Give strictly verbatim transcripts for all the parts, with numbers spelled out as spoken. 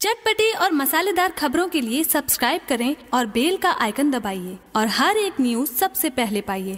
चटपटी और मसालेदार खबरों के लिए सब्सक्राइब करें और बेल का आइकन दबाइए और हर एक न्यूज सबसे पहले पाइए।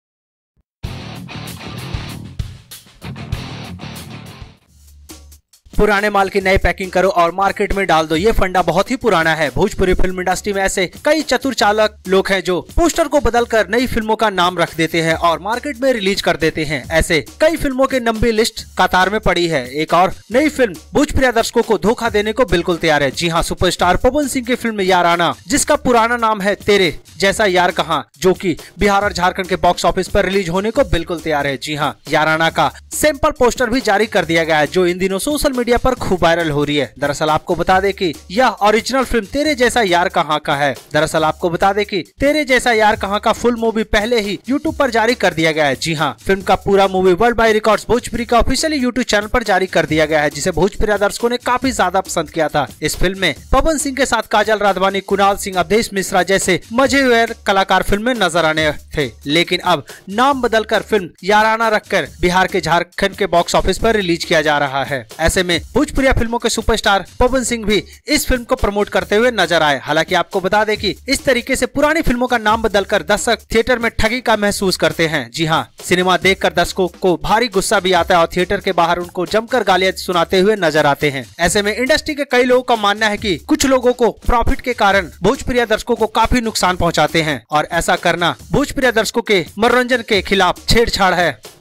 पुराने माल की नई पैकिंग करो और मार्केट में डाल दो, ये फंडा बहुत ही पुराना है। भोजपुरी फिल्म इंडस्ट्री में ऐसे कई चतुर चालक लोग हैं जो पोस्टर को बदलकर नई फिल्मों का नाम रख देते हैं और मार्केट में रिलीज कर देते हैं। ऐसे कई फिल्मों की लंबी लिस्ट कतार में पड़ी है। एक और नई फिल्म भोजपुरी दर्शकों को धोखा देने को बिल्कुल तैयार है। जी हाँ, सुपरस्टार पवन सिंह की फिल्म याराना, जिसका पुराना नाम है तेरे जैसा यार कहाँ, जो कि बिहार और झारखंड के बॉक्स ऑफिस पर रिलीज होने को बिल्कुल तैयार है। जी हाँ, याराना का सैंपल पोस्टर भी जारी कर दिया गया है, जो इन दिनों सोशल मीडिया पर खूब वायरल हो रही है। दरअसल आपको बता दें कि यह ओरिजिनल फिल्म तेरे जैसा यार कहाँ का है। दरअसल आपको बता दें कि तेरे जैसा यार कहाँ का फुल मूवी पहले ही यूट्यूब पर जारी कर दिया गया है। जी हाँ, फिल्म का पूरा movie worldwide records Bhojpuri का ऑफिशियली यूट्यूब चैनल पर जारी कर दिया गया है, जिसे भोजपुरी दर्शकों ने काफी ज्यादा पसंद किया था। इस फिल्म में पवन सिंह के साथ काजल राघवानी, कुणाल सिंह, अवधेश मिश्रा जैसे मजेदार कलाकार फिल्म में नजर आने थे, लेकिन अब नाम बदलकर फिल्म याराना रखकर बिहार के झारखंड के बॉक्स ऑफिस पर रिलीज किया जा रहा है। ऐसे में भोजपुरी फिल्मों के सुपरस्टार पवन सिंह भी इस फिल्म को प्रमोट करते हुए नजर आए। हालांकि आपको बता दें कि इस तरीके से पुरानी फिल्मों का नाम बदलकर दर्शक थिएटर में ठगी का महसूस करते हैं। जी हाँ, सिनेमा देखकर दर्शकों को भारी गुस्सा भी आता है और थिएटर के बाहर उनको जमकर गालियां सुनाते हुए नजर आते हैं। ऐसे में इंडस्ट्री के कई लोगों का मानना है कि कुछ लोगों को प्रॉफिट के कारण भोजपुरी दर्शकों को काफी नुकसान पहुँचाते हैं और ऐसा करना भोजपुरी दर्शकों के मनोरंजन के खिलाफ छेड़छाड़ है।